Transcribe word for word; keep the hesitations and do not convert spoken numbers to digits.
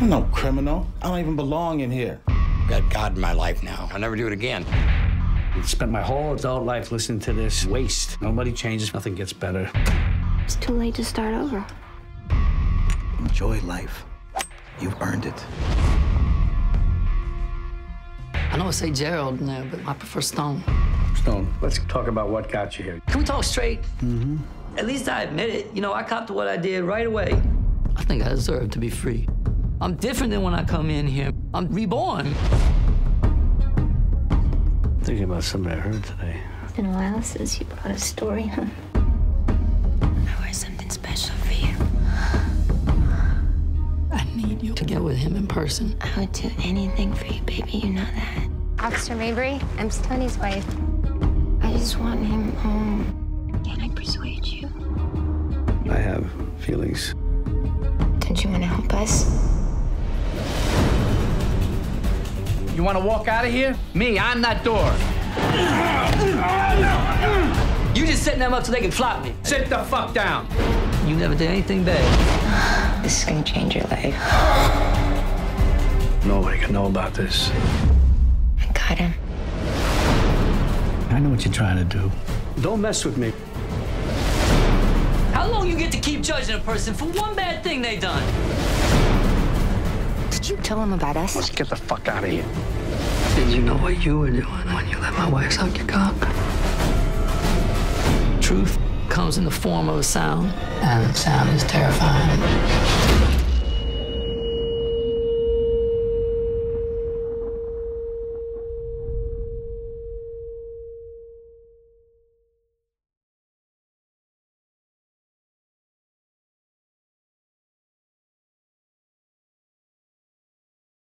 I'm no criminal. I don't even belong in here. I've got God in my life now. I'll never do it again. I've spent my whole adult life listening to this waste. Nobody changes, nothing gets better. It's too late to start over. Enjoy life. You've earned it. I know I say Gerald in there, but I prefer Stone. Stone, let's talk about what got you here. Can we talk straight? Mm-hmm. At least I admit it. You know, I copped to what I did right away. I think I deserve to be free. I'm different than when I come in here. I'm reborn. Thinking about something I heard today. It's been a while since you brought a story home. I wear something special for you. I need you to get with him in person. I would do anything for you, baby. You know that. Officer Mabry, I'm Stoney's wife. I just want him home. Can I persuade you? I have feelings. Don't you want to help us? You want to walk out of here? Me, I'm that door. You just setting them up so they can flop me. Sit the fuck down. You never did anything bad. This is going to change your life. Nobody can know about this. I got him. I know what you're trying to do. Don't mess with me. How long you get to keep judging a person for one bad thing they done? Did you tell him about us? Let's get the fuck out of here. Did you know what you were doing when you let my wife suck your cock? Truth comes in the form of a sound, and sound is terrifying.